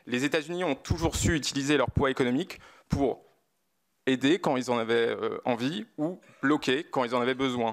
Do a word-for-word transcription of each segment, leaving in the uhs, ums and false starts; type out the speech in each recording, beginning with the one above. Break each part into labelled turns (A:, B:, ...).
A: les États-Unis ont toujours su utiliser leur poids économique pour aider quand ils en avaient euh, envie ou bloquer quand ils en avaient besoin.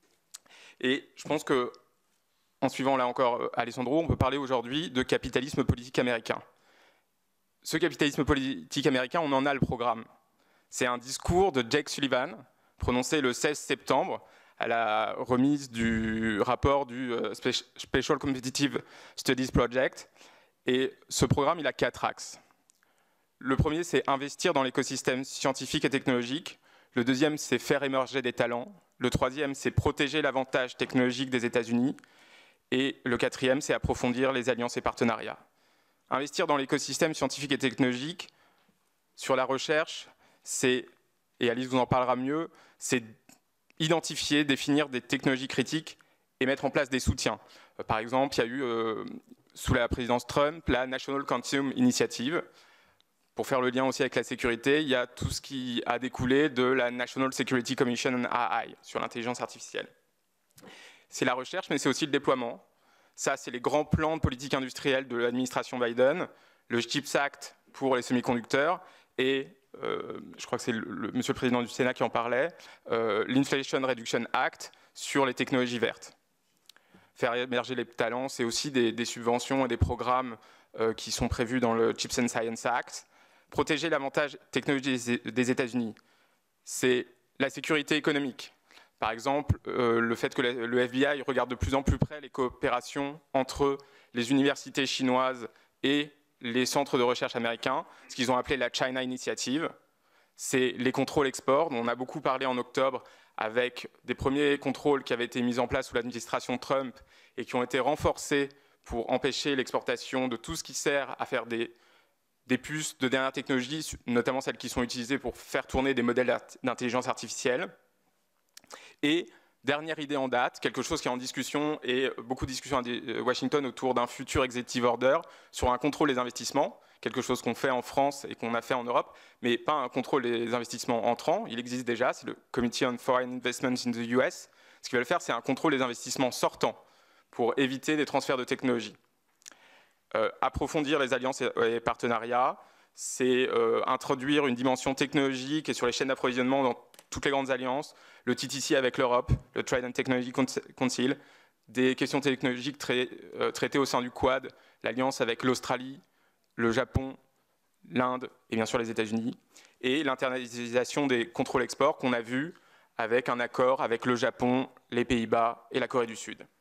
A: Et je pense que, en suivant là encore Alessandro, on peut parler aujourd'hui de capitalisme politique américain. Ce capitalisme politique américain, on en a le programme. C'est un discours de Jake Sullivan, prononcé le seize septembre, à la remise du rapport du Special Competitive Studies Project. Et ce programme, il a quatre axes. Le premier, c'est investir dans l'écosystème scientifique et technologique. Le deuxième, c'est faire émerger des talents. Le troisième, c'est protéger l'avantage technologique des États-Unis. Et le quatrième, c'est approfondir les alliances et partenariats. Investir dans l'écosystème scientifique et technologique, sur la recherche, c'est, et Alice vous en parlera mieux, c'est identifier, définir des technologies critiques et mettre en place des soutiens. Par exemple, il y a eu, euh, sous la présidence Trump, la National Quantum Initiative. Pour faire le lien aussi avec la sécurité, il y a tout ce qui a découlé de la National Security Commission on A I sur l'intelligence artificielle. C'est la recherche, mais c'est aussi le déploiement. Ça, c'est les grands plans de politique industrielle de l'administration Biden, le CHIPS Act pour les semi-conducteurs et, euh, je crois que c'est le, le, monsieur le président du Sénat qui en parlait, euh, l'Inflation Reduction Act sur les technologies vertes. Faire émerger les talents, c'est aussi des, des subventions et des programmes euh, qui sont prévus dans le Chips and Science Act. Protéger l'avantage technologique des États-Unis, c'est la sécurité économique. Par exemple, euh, le fait que le F B I regarde de plus en plus près les coopérations entre les universités chinoises et les centres de recherche américains, ce qu'ils ont appelé la China Initiative. C'est les contrôles export, dont on a beaucoup parlé en octobre, avec des premiers contrôles qui avaient été mis en place sous l'administration Trump et qui ont été renforcés pour empêcher l'exportation de tout ce qui sert à faire des des puces de dernière technologie, notamment celles qui sont utilisées pour faire tourner des modèles d'intelligence artificielle. Et dernière idée en date, quelque chose qui est en discussion et beaucoup de discussions à Washington autour d'un futur executive order sur un contrôle des investissements, quelque chose qu'on fait en France et qu'on a fait en Europe, mais pas un contrôle des investissements entrants. Il existe déjà, c'est le Committee on Foreign Investments in the U S. Ce qu'ils veulent faire, c'est un contrôle des investissements sortants pour éviter des transferts de technologie. Euh, approfondir les alliances et, et partenariats, c'est euh, introduire une dimension technologique et sur les chaînes d'approvisionnement dans toutes les grandes alliances, le T T C avec l'Europe, le Trade and Technology Council, des questions technologiques tra euh, traitées au sein du Quad, l'alliance avec l'Australie, le Japon, l'Inde et bien sûr les États-Unis, et l'internalisation des contrôles export qu'on a vu avec un accord avec le Japon, les Pays-Bas et la Corée du Sud.